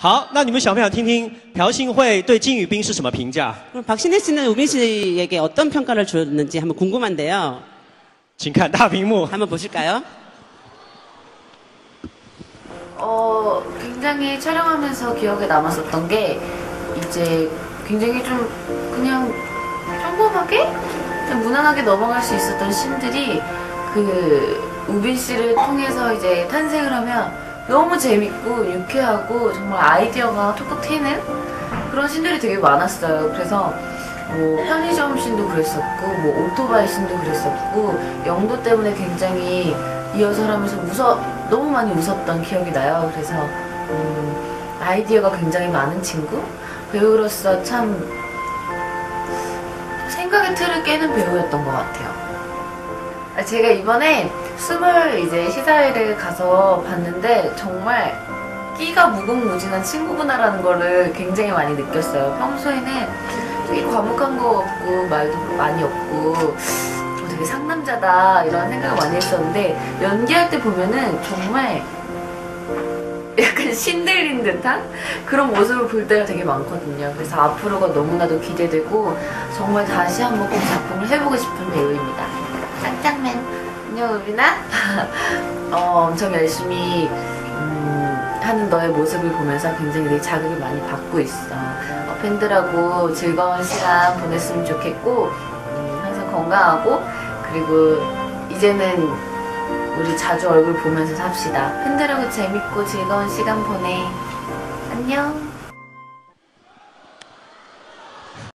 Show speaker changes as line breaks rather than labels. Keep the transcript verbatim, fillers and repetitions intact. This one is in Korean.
好，那你们想不想听听朴信惠对金宇彬是什么评价？
그럼 박신혜 씨는 우빈 씨에게 어떤 평가를 줬는지 한번 궁금한데요.
请看大屏幕。
한번 보실까요?
어, 굉장히 촬영하면서 기억에 남았었던 게 이제 굉장히 좀 그냥 평범하게 그냥 무난하게 넘어갈 수 있었던 씬들이 그 우빈 씨를 통해서 이제 탄생을 하면 너무 재밌고 유쾌하고 정말 아이디어가 톡톡 튀는 그런 씬들이 되게 많았어요. 그래서 뭐 편의점 씬도 그랬었고 뭐 오토바이 씬도 그랬었고 영도 때문에 굉장히 리허설 하면서 웃어 너무 많이 웃었던 기억이 나요. 그래서 음, 아이디어가 굉장히 많은 친구? 배우로서 참 생각의 틀을 깨는 배우였던 것 같아요. 제가 이번에 스물 이제 시사회를 가서 봤는데 정말 끼가 무궁무진한 친구구나라는 거를 굉장히 많이 느꼈어요. 평소에는 되게 과묵한 거 같고 말도 많이 없고 되게 상남자다 이런 생각을 많이 했었는데 연기할 때 보면은 정말 약간 신들린 듯한 그런 모습을 볼 때가 되게 많거든요. 그래서 앞으로가 너무나도 기대되고 정말 다시 한번 꼭 작품을 해보고 싶은 배우입니다. 짱짱맨. 안녕 우빈아. 어, 엄청 열심히 음, 하는 너의 모습을 보면서 굉장히 내 자극을 많이 받고 있어. 어, 팬들하고 즐거운 시간 보냈으면 좋겠고 음, 항상 건강하고 그리고 이제는 우리 자주 얼굴 보면서 삽시다. 팬들하고 재밌고 즐거운 시간 보내. 안녕.